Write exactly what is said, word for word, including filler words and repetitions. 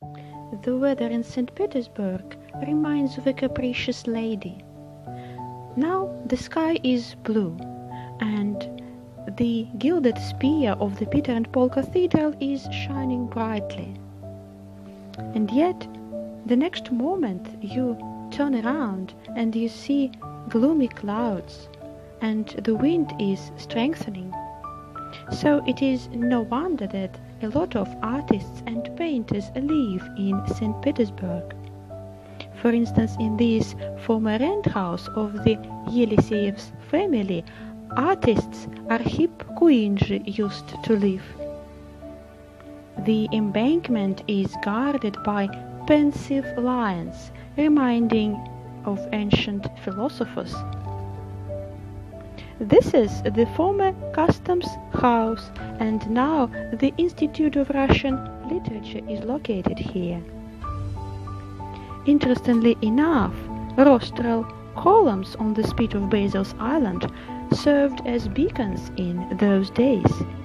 The weather in Saint Petersburg reminds of a capricious lady. Now the sky is blue, and the gilded spire of the Peter and Paul Cathedral is shining brightly. And yet, the next moment you turn around and you see gloomy clouds, and the wind is strengthening. So it is no wonder that a lot of artists and painters live in Saint Petersburg. For instance, in this former rent house of the Yeliseyevs family, artists Arkhip Kuinzhi used to live. The embankment is guarded by pensive lions, reminding of ancient philosophers. This is the former customs house, and now the Institute of Russian Literature is located here. Interestingly enough, rostral columns on the spit of Basil's Island served as beacons in those days.